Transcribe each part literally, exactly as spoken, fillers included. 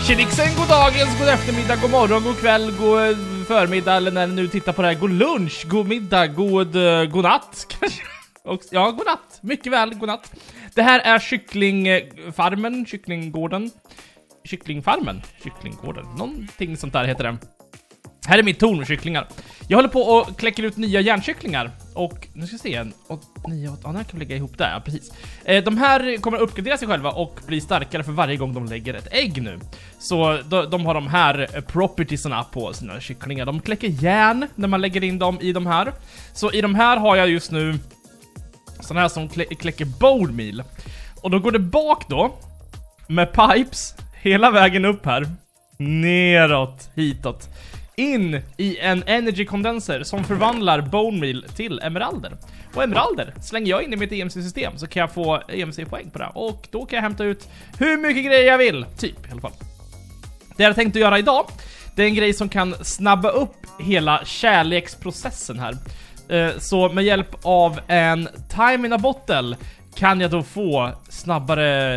Tjenixen, god dagens, god eftermiddag, god morgon, god kväll, god förmiddag eller när ni nu tittar på det här, god lunch, god middag, god, uh, god natt kanske. Och, ja, god natt, mycket väl, god natt. Det här är kycklingfarmen, kycklinggården, kycklingfarmen, kycklinggården, någonting sånt där heter det. Här är mitt torn med kycklingar. Jag håller på och kläcker ut nya järnkycklingar. Och nu ska vi se en åt, nio, åt, ja, den här kan vi lägga ihop där, ja, precis. eh, De här kommer att uppgradera sig själva och bli starkare för varje gång de lägger ett ägg nu. Så de, de har de här propertiesarna på sina kycklingar. De kläcker järn när man lägger in dem i de här. Så i de här har jag just nu sådana här som klä, kläcker bone meal. Och då går det bak då med pipes hela vägen upp här, neråt, hitåt, in i en energy condenser som förvandlar bone meal till emeralder. Och emeralder slänger jag in i mitt E M C-system så kan jag få E M C-poäng på det. Och då kan jag hämta ut hur mycket grejer jag vill, typ i alla fall. Det jag tänkte göra idag, det är en grej som kan snabba upp hela kärleksprocessen här. Så med hjälp av en time in a bottle kan jag då få snabbare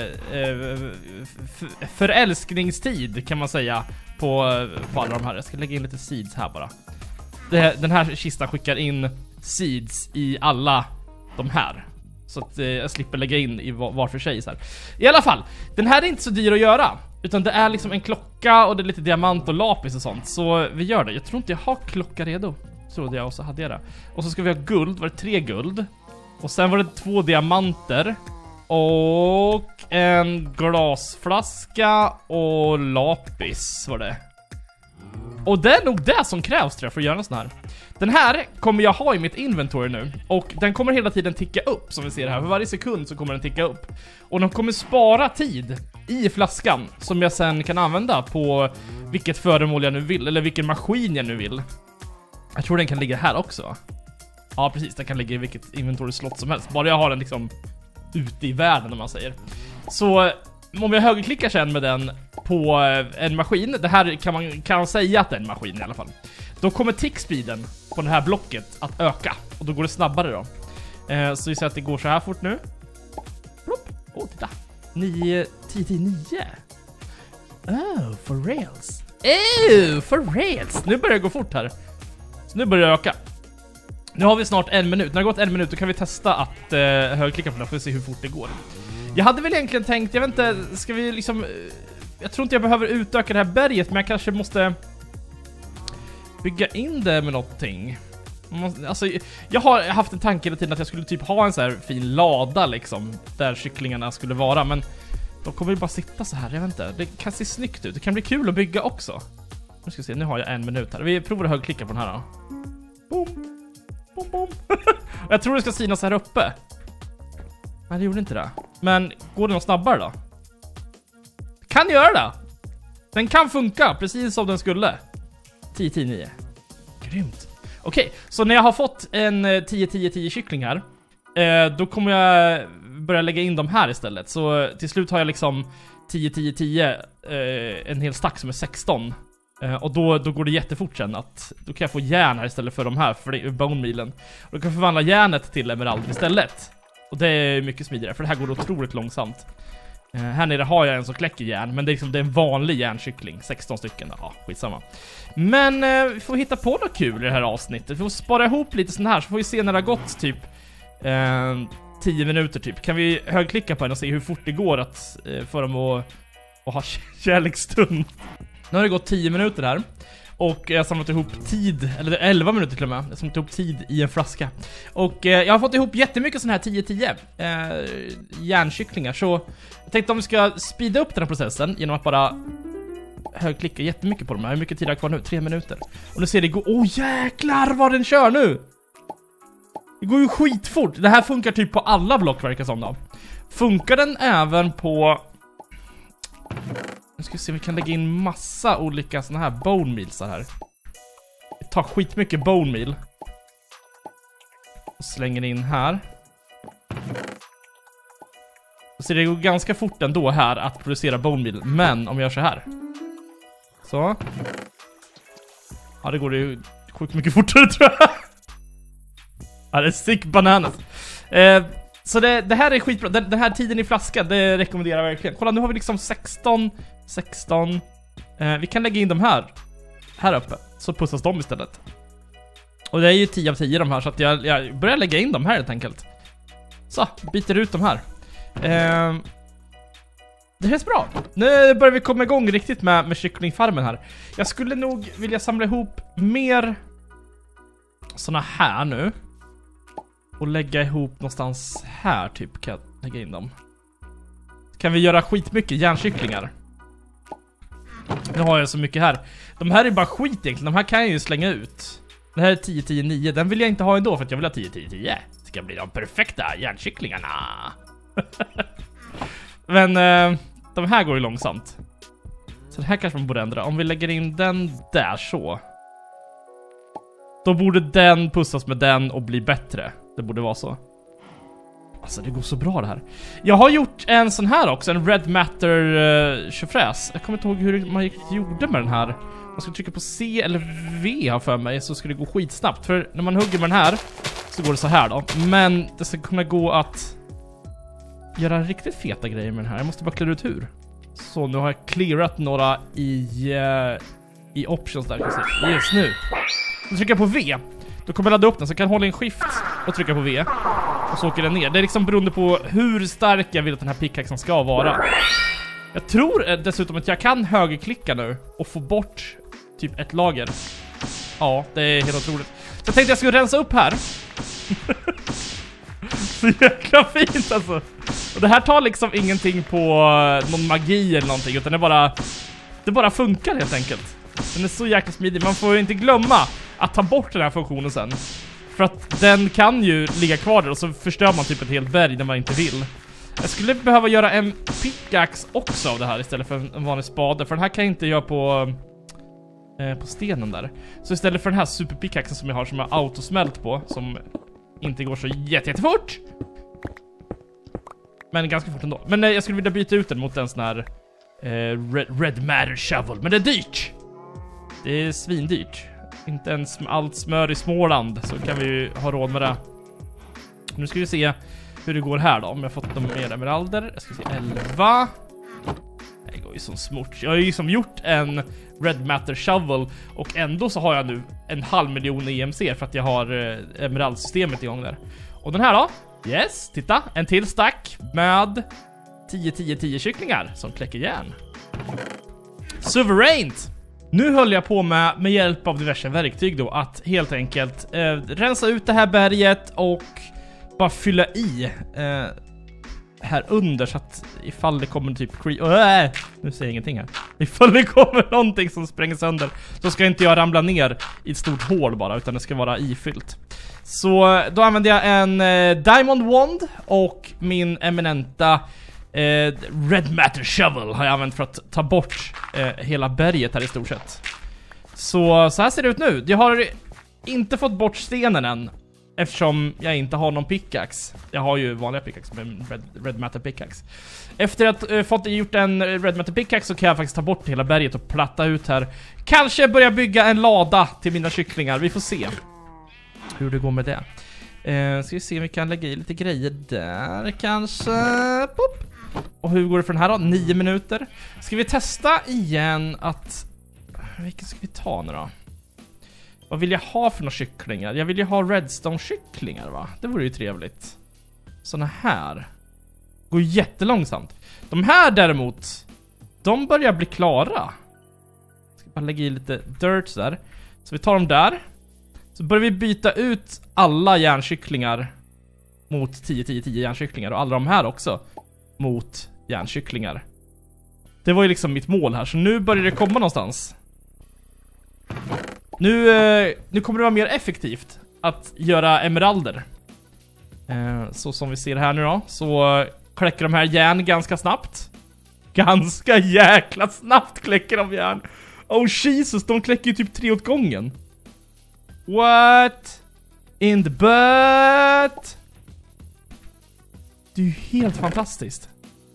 förälskningstid, kan man säga, på, på alla de här. Jag ska lägga in lite seeds här bara. Det, den här kistan skickar in seeds i alla de här, så att eh, jag slipper lägga in i var, var för sig så här. I alla fall, den här är inte så dyr att göra, utan det är liksom en klocka och det är lite diamant och lapis och sånt. Så vi gör det. Jag tror inte jag har klocka redo, trodde jag, och så hade jag det. Och så ska vi ha guld, var det tre guld. Och sen var det två diamanter och en glasflaska och lapis var det. Och det är nog det som krävs, tror jag, för att göra en sån här. Den här kommer jag ha i mitt inventory nu. Och den kommer hela tiden ticka upp, som vi ser här. För varje sekund så kommer den ticka upp. Och den kommer spara tid i flaskan som jag sen kan använda på vilket föremål jag nu vill, eller vilken maskin jag nu vill. Jag tror den kan ligga här också. Ja, precis, den kan ligga i vilket inventory-slott som helst. Bara jag har den liksom ute i världen, om man säger. Så om jag högerklickar sen med den på en maskin, det här kan man kan säga att det är en maskin i alla fall, då kommer tick-speeden på det här blocket att öka. Och då går det snabbare då. eh, Så vi ser att det går så här fort nu. Plopp. Åh, titta, nio, tio, tio, nio. Oh, for rails. Oh, for rails. Nu börjar det gå fort här. Så nu börjar det öka. Nu har vi snart en minut. När det har gått en minut då kan vi testa att eh, högerklicka på den för att se hur fort det går. Jag hade väl egentligen tänkt, jag vet inte, ska vi liksom, jag tror inte jag behöver utöka det här berget, men jag kanske måste bygga in det med någonting. Alltså, jag har haft en tanke hela tiden att jag skulle typ ha en så här fin lada liksom, där kycklingarna skulle vara, men de kommer ju bara sitta så här, jag vet inte. Det kan se snyggt ut, det kan bli kul att bygga också. Nu ska vi se, nu har jag en minut här. Vi provar att högerklicka på den här då. Boom. Bom, bom. Jag tror det ska synas här uppe. Nej, det gjorde inte det. Men går det något snabbare då? Kan göra det. Den kan funka precis som den skulle. tio tio nio. Grymt. Okej, så när jag har fått en tio tio tio kyckling här, eh, då kommer jag börja lägga in dem här istället. Så till slut har jag liksom tio tio tio, eh, en hel stack som är sexton. Uh, och då, då går det jättefort sen att då kan jag få järn här istället för de här, för det är bone mealen. Och då kan jag förvandla järnet till emerald istället. Och det är mycket smidigare, för det här går otroligt långsamt. uh, Här nere har jag en som kläcker järn, men det är, liksom, det är en vanlig järnkyckling, sexton stycken, ja, skitsamma. Men uh, vi får hitta på något kul i det här avsnittet. Vi får spara ihop lite sån här, så får vi se när det har gått typ uh, tio minuter typ. Kan vi högklicka på den och se hur fort det går att uh, få dem att, att ha kärleksstund. Nu har det gått tio minuter här. Och jag har samlat ihop tid, eller elva minuter till och med. Jag har samlat ihop tid i en flaska. Och eh, jag har fått ihop jättemycket sådana här tio tio eh, järnkycklingar. Så jag tänkte om vi ska speeda upp den här processen genom att bara högklicka jättemycket på dem här. Hur mycket tid har jag kvar nu? Tre minuter. Och nu ser det gå. Åh oh, jäklar vad den kör nu! Det går ju skitfort. Det här funkar typ på alla block, verkar som då. Funkar den även på... Nu ska vi se om vi kan lägga in massa olika såna här bone meals här. Vi tar skitmycket bone meal och slänger in här. Så det går ganska fort ändå här att producera bone meal. Men om jag gör så här. Så. Ja, det går ju sjukt mycket fortare, tror jag. Ja, det är sick bananas. Eh, så det, det här är skitbra. Den, den här tiden i flaska, det rekommenderar jag verkligen. Kolla, nu har vi liksom sexton, sexton, Eh, vi kan lägga in de här här uppe, så pussas de istället. Och det är ju tio av tio de här, så att jag, jag börjar lägga in dem här helt enkelt. Så, byter ut de här. Eh, det känns bra. Nu börjar vi komma igång riktigt med, med kycklingfarmen här. Jag skulle nog vilja samla ihop mer såna här nu. Och lägga ihop någonstans här typ, kan jag lägga in dem. Kan vi göra skitmycket järnkycklingar. Nu har jag så mycket här. De här är bara skit egentligen, de här kan jag ju slänga ut. Det här är tio tio nio, den vill jag inte ha ändå för att jag vill ha tio tio tio. Det ska bli de perfekta järnkycklingarna. Men eh, de här går ju långsamt. Så det här kanske man borde ändra. Om vi lägger in den där så, då borde den pussas med den och bli bättre. Det borde vara så. Alltså det går så bra det här. Jag har gjort en sån här också, en Red Matter uh, tjofräs. Jag kommer inte ihåg hur man gjorde med den här. Man ska trycka på C eller V här för mig, så ska det gå skitsnabbt. För när man hugger med den här så går det så här då. Men det ska kunna gå att göra riktigt feta grejer med den här. Jag måste bara klara ut hur. Så nu har jag clearat några i, uh, i options där. Just nu. Så trycker jag på V. Då kommer jag ladda upp den, så kan jag hålla in shift och trycka på V. Och så åker den ner. Det är liksom beroende på hur stark jag vill att den här pickaxen ska vara. Jag tror dessutom att jag kan högerklicka nu och få bort typ ett lager. Ja, det är helt otroligt. Så jag tänkte jag skulle rensa upp här. Så jäkla fint alltså. Och det här tar liksom ingenting på någon magi eller någonting, utan det bara, det bara funkar helt enkelt. Den är så jäkla smidig. Man får ju inte glömma att ta bort den här funktionen sen. För att den kan ju ligga kvar där och så förstör man typ ett helt berg när man inte vill. Jag skulle behöva göra en pickaxe också av det här istället för en vanlig spade. För den här kan jag inte göra på, eh, på stenen där. Så istället för den här superpickaxen som jag har, som jag autosmält på, som inte går så jätte, jättefort, men ganska fort ändå. Men eh, jag skulle vilja byta ut den mot en sån här eh, red, red Matter shovel. Men det är dyrt. Det är svindyrt. Inte ens med allt smör i Småland så kan vi ju ha råd med det. Nu ska vi se hur det går här då. Om jag fått dem mer emeralder. Jag ska se elva. Det går ju som smort. Jag har ju som gjort en Red Matter shovel. Och ändå så har jag nu en halv miljon E M C för att jag har eh, emeraldsystemet igång där. Och den här då? Yes, titta. En till stack med tio tio tio kycklingar som kläcker järn. Suveränt! Nu höll jag på med, med hjälp av diverse verktyg då, att helt enkelt eh, rensa ut det här berget och bara fylla i eh, här under, så att ifall det kommer typ cre- äh, nu säger jag ingenting här. Ifall det kommer någonting som spränger sönder, så ska inte jag ramla ner i ett stort hål bara, utan det ska vara ifyllt. Så då använder jag en eh, Diamond Wand och min eminenta Eh, Red Matter shovel har jag använt för att ta bort eh, hela berget här i stort sett. Så, så här ser det ut nu. Jag har inte fått bort stenen än, eftersom jag inte har någon pickaxe. Jag har ju vanliga pickaxe med Red, Red Matter pickaxe. Efter att eh, fått gjort en Red Matter pickaxe så kan jag faktiskt ta bort hela berget och platta ut här. Kanske börja bygga en lada till mina kycklingar. Vi får se hur det går med det. Eh, ska vi se om vi kan lägga i lite grejer där kanske. Pop. Och hur går det för den här då? Nio minuter. Ska vi testa igen att... Vilken ska vi ta nu då? Vad vill jag ha för några kycklingar? Jag vill ju ha redstone-kycklingar, va? Det vore ju trevligt. Såna här. Går jättelångsamt. De här däremot, de börjar bli klara. Ska bara lägga i lite dirt där. Så vi tar dem där. Så börjar vi byta ut alla järnkycklingar mot tio tio tio järnkycklingar. Och alla de här också mot järnkycklingar. Det var ju liksom mitt mål här. Så nu börjar det komma någonstans. Nu, eh, nu kommer det vara mer effektivt att göra emeralder. Eh, så som vi ser här nu då, så kläcker de här järn ganska snabbt. Ganska jäkla snabbt kläcker de järn. Oh Jesus, de kläcker ju typ tre åt gången. What? In the butt? Det är ju helt fantastiskt.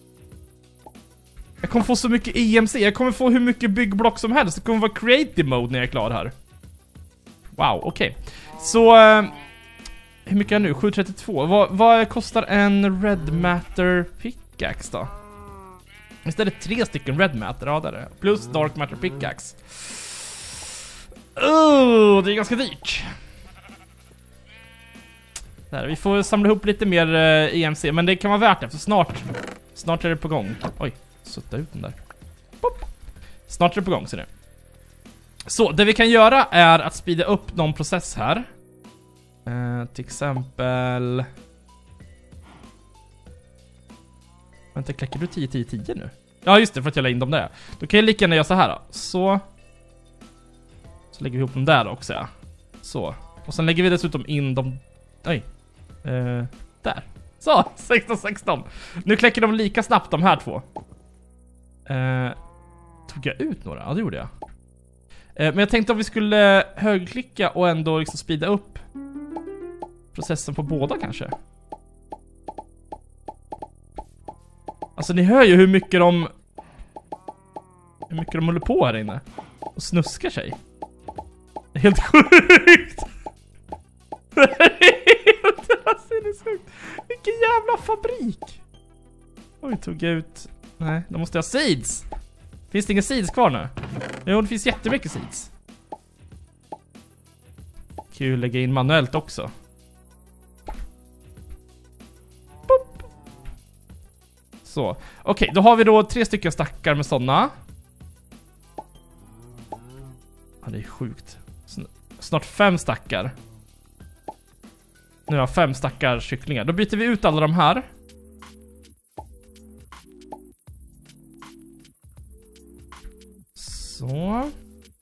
Jag kommer få så mycket E M C. Jag kommer få hur mycket byggblock som helst. Det kommer vara creative mode när jag är klar här. Wow, okej. Okay. Så uh, hur mycket är nu? sju trettiotvå. Vad, vad kostar en Red Matter pickaxe då? Istället tre stycken red matter radare. Plus dark matter pickaxe. Oh, det är ganska dyrt. Där, vi får samla ihop lite mer uh, E M C. Men det kan vara värt det, för snart Snart är det på gång. Oj, sutta ut den där. Pop. Snart är det på gång, ser ni. Så, det vi kan göra är att speeda upp någon process här. Uh, till exempel... Vänta, klickar du tio tio tio nu? Ja, just det, för att jag la in dem där. Då kan jag lika gärna göra så här då. Så. Så lägger vi ihop dem där också, ja. Så. Och sen lägger vi dessutom in dem... Oj. Uh, där. Så, sexton sexton. Nu kläcker de lika snabbt, de här två. Uh, tog jag ut några? Ja, det gjorde jag. Uh, men jag tänkte om vi skulle högerklicka och ändå liksom speeda upp processen på båda kanske. Alltså ni hör ju hur mycket de Hur mycket de håller på här inne och snuskar sig. Det är helt sjukt. Det är helt sinnessjukt. Vilken jävla fabrik. Oj, tog jag ut. Nej, då måste jag ha seeds. Finns det inga seeds kvar nu? Jo, det finns jättemycket seeds. Kul att lägga in manuellt också. Så, okej, okay, då har vi då tre stycken stackar med sådana. Ja, det är sjukt. Snart fem stackar. Nu har jag fem stackar kycklingar. Då byter vi ut alla de här. Så.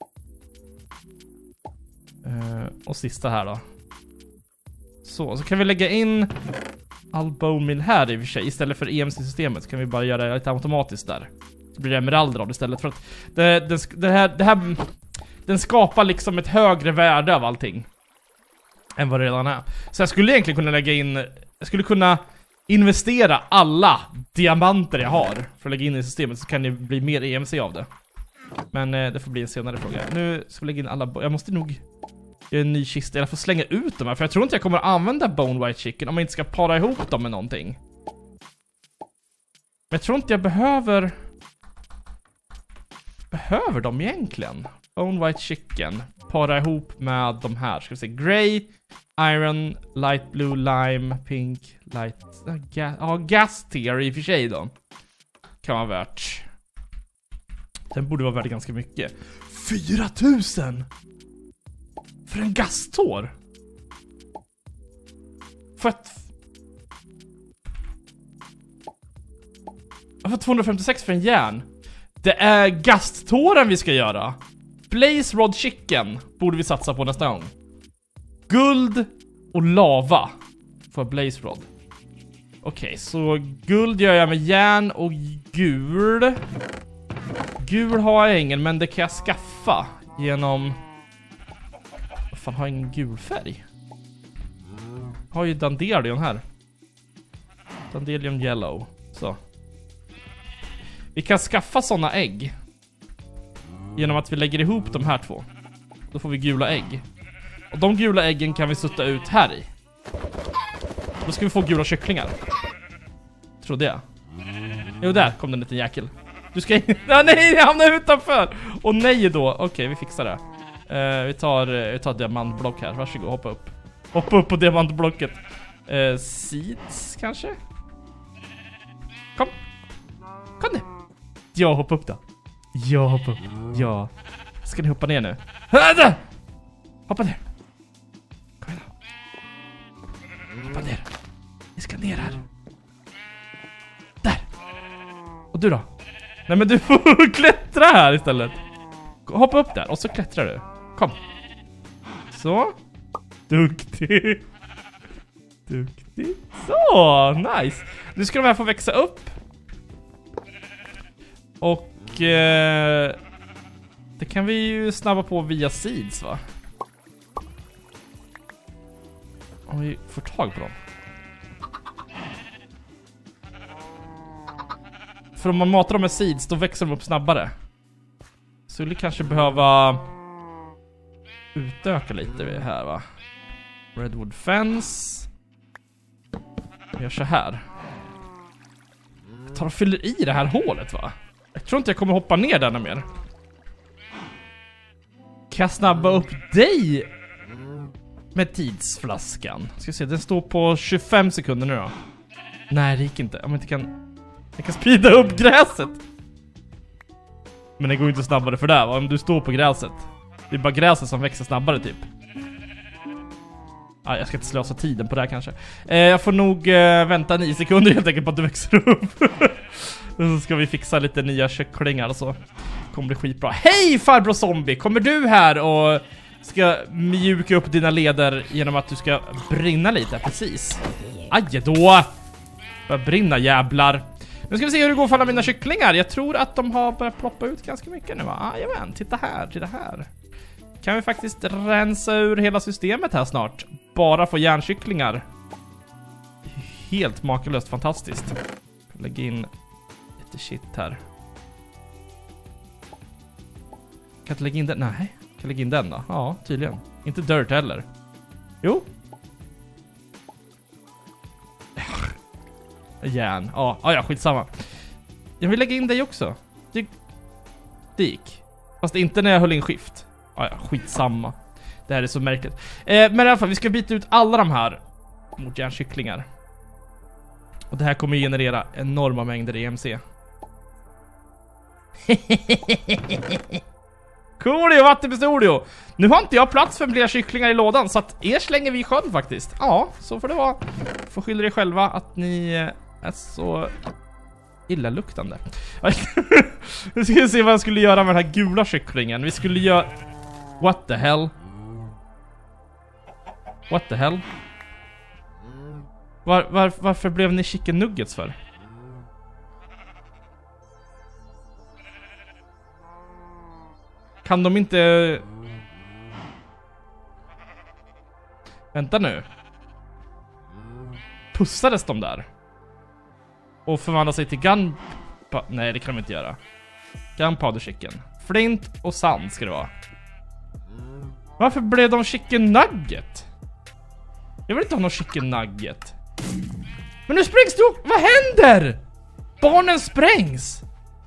Uh, och sista här då. Så, så kan vi lägga in all bone meal här i och för sig. Istället för E M C-systemet så kan vi bara göra det lite automatiskt där. Så blir det emeralder av istället. För att det, det, det, här, det här den skapar liksom ett högre värde av allting än vad det redan är. Så jag skulle egentligen kunna lägga in, jag skulle kunna investera alla diamanter jag har för att lägga in i systemet, så kan det bli mer E M C av det. Men eh, det får bli en senare fråga. Nu ska vi lägga in alla, jag måste nog göra en ny kista, jag får slänga ut dem här, för jag tror inte jag kommer att använda Bone White Chicken om jag inte ska para ihop dem med någonting. Men jag tror inte jag behöver behöver dem egentligen. Bone White Chicken para ihop med de här, ska vi se, Grey, Iron, Light Blue, Lime, Pink, Light, ja, ga, ja, Gas Tier i och för sig då. Kan vara värt. Den borde vara värd ganska mycket. fyra tusen för en gastår. För att jag får tvåhundrafemtiosex för en järn. Det är gasttåren vi ska göra. Blaze Rod Chicken borde vi satsa på nästa gång. Guld och lava för Blaze Rod. Okej, okay, så guld gör jag med järn och gul. Gul har jag ingen, men det kan jag skaffa genom... Vad fan, har jag ingen gul färg? Jag har ju Dandelion här. Dandelion yellow. Så. Vi kan skaffa såna ägg genom att vi lägger ihop de här två. Då får vi gula ägg. Och de gula äggen kan vi sutta ut här i. Då ska vi få gula kycklingar. Trodde jag. Jo, där kom den liten jäkel. Du ska in... Ah, nej, jag hamnar utanför. Och nej då. Okej, okay, vi fixar det. Uh, vi tar vi tar diamantblock här. Varsågod, hoppa upp. Hoppa upp på diamantblocket. Uh, seeds kanske? Kom. Kom nu. Ja, hoppa upp då. Ja, hoppa upp. Ja. Ska ni hoppa ner nu? Hoppa ner. Kom igen då. Hoppa ner. Vi ska ner här. Där. Och du då? Nej, men du får klättra här istället. Hoppa upp där och så klättrar du. Kom. Så. Duktig. Duktig. Så, nice. Nu ska de här få växa upp. Och eh, det kan vi ju snabba på via seeds, va? Om vi får tag på dem. För om man matar dem med seeds, då växer de upp snabbare. Så vi kanske behöva utöka lite här, va? Redwood fence. Vi gör så här. Jag tar och fyller i det här hålet, va? Jag tror inte jag kommer hoppa ner där mer. Kan jag snabba upp dig med tidsflaskan? Ska se, den står på tjugofem sekunder nu då. Nej, det gick inte. Om jag inte kan... Jag kan sprida upp gräset. Men det går inte snabbare för det, va? Om du står på gräset. Det är bara gräset som växer snabbare, typ. Ah, jag ska inte slösa tiden på det här kanske. Eh, jag får nog eh, vänta nio sekunder helt enkelt på att du växer upp. Så ska vi fixa lite nya kycklingar och så. Kommer bli skitbra. Hej farbror zombie! Kommer du här och ska mjuka upp dina leder genom att du ska brinna lite? Precis. Aj då! Börjar brinna, jävlar. Nu ska vi se hur det går för alla mina kycklingar. Jag tror att de har börjat ploppa ut ganska mycket nu, va? Jajamän, titta här, titta här. Kan vi faktiskt rensa ur hela systemet här snart. Bara få järnkycklingar. Helt makalöst fantastiskt. Lägga in lite shit här. Kan jag lägga in den? Nej. Kan jag lägga in den då? Ja, tydligen. Inte dirt heller. Jo. Järn. Ja, ah, ja, skitsamma. Jag vill lägga in dig också. Det, det gick. Fast inte när jag höll in skift. Ah, ja, skitsamma. Det här är så märkligt. Eh, men i alla fall, vi ska byta ut alla de här mot järnkycklingar. Och det här kommer generera enorma mängder E M C. Coolio, vattenpistorio. Nu har inte jag plats för fler kycklingar i lådan, så att er slänger vi i sjön faktiskt. Ja, så får det vara. Får skylla er själva att ni är så illaluktande. Nu ska vi se vad jag skulle göra med den här gula kycklingen. Vi skulle göra... What the hell? What the hell? Var, var, varför blev ni chicken nuggets för? Kan de inte... Vänta nu. Pussades de där? Och förvandla sig till gun... Nej, det kan de inte göra. Gunpowder chicken. Flint och sand ska det vara. Varför blev de chicken nugget? Jag vill inte ha någon chicken nugget. Men nu sprängs du... Vad händer? Barnen sprängs.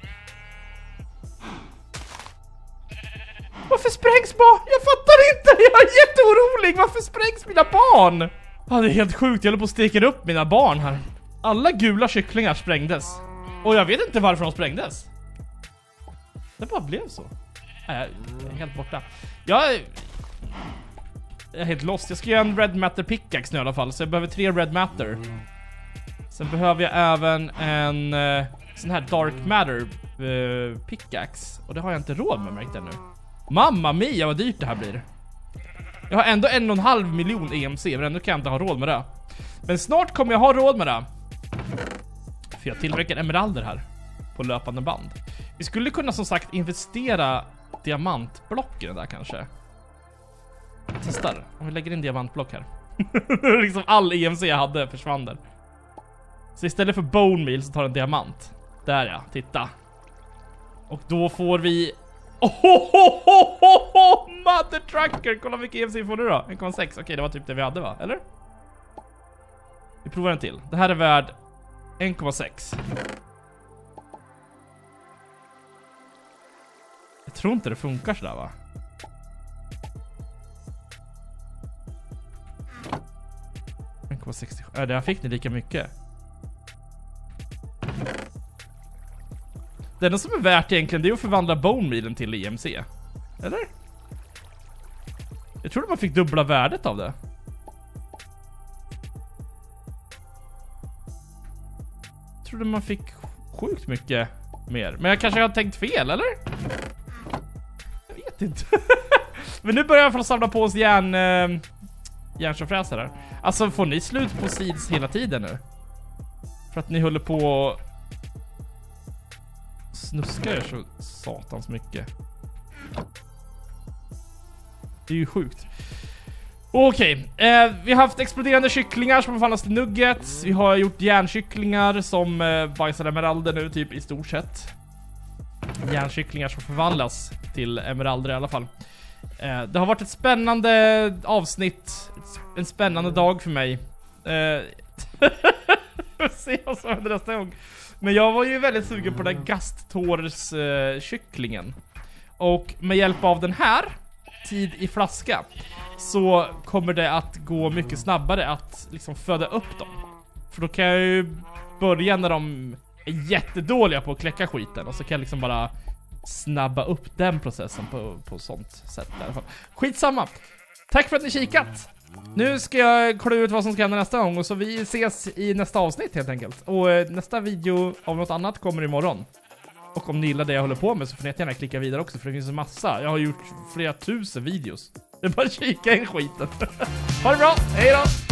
Varför sprängs barn? Jag fattar inte. Jag är jätteorolig. Varför sprängs mina barn? Ah, det är helt sjukt. Jag håller på att steka upp mina barn här. Alla gula kycklingar sprängdes. Och jag vet inte varför de sprängdes. Det bara blev så. Nej, jag är helt borta. Jag är... Jag är helt lost. Jag ska göra en red matter pickaxe nu i alla fall. Så jag behöver tre red matter. Sen behöver jag även en uh, sån här dark matter uh, pickaxe. Och det har jag inte råd med, märkte jag nu. Mamma mia, vad dyrt det här blir. Jag har ändå en och en halv miljon E M C, men ändå kan jag inte ha råd med det. Men snart kommer jag ha råd med det. För jag tillverkar emeralder här på löpande band. Vi skulle kunna som sagt investera diamantblocken där kanske. Jag testar. Om vi lägger in diamantblock här. Liksom all E M C jag hade försvann där. Så istället för bone meal så tar en diamant. Där ja, titta. Och då får vi... Oh, oh, oh, oh, oh, mother trucker. Kolla vilken E M C får du då. en komma sex. Okej, det var typ det vi hade, va? Eller? Vi provar en till. Det här är värd en komma sex. Jag tror inte det funkar sådär, va? en komma sextiosju. Ja, där fick ni lika mycket. Det enda som är värt egentligen, det är att förvandla bone mealen till E M C. Eller? Jag trodde man fick dubbla värdet av det. Jag trodde man fick sjukt mycket mer. Men jag kanske har tänkt fel, eller? Jag vet inte. Men nu börjar jag få samla på oss järn... Äh, järnsofräser här. Alltså, får ni slut på seeds hela tiden nu? För att ni håller på... Snuskar er så satans mycket. Det är ju sjukt. Okej, okay. eh, vi har haft exploderande kycklingar som förvandlas till nuggets. Vi har gjort järnkycklingar som eh, bajsar emeralder nu typ i stort sett. Järnkycklingar som förvandlas till emeralder i alla fall. eh, Det har varit ett spännande avsnitt. En spännande dag för mig. eh, Se vad som händer nästa gång. Men jag var ju väldigt sugen på den där Gasttårs uh, kycklingen. Och med hjälp av den här tid i flaska så kommer det att gå mycket snabbare att liksom föda upp dem. För då kan jag ju börja när de är jättedåliga på att kläcka skiten. Och så kan jag liksom bara snabba upp den processen på, på sånt sätt i alla fall. Skitsamma. Tack för att ni kikat. Nu ska jag kolla ut vad som ska hända nästa gång. Och så vi ses i nästa avsnitt helt enkelt. Och eh, nästa video av något annat kommer imorgon. Och om ni gillar det jag håller på med så får ni gärna klicka vidare också. För det finns en massa. Jag har gjort flera tusen videos. Det är bara att kika in skiten. Ha det bra, hej då!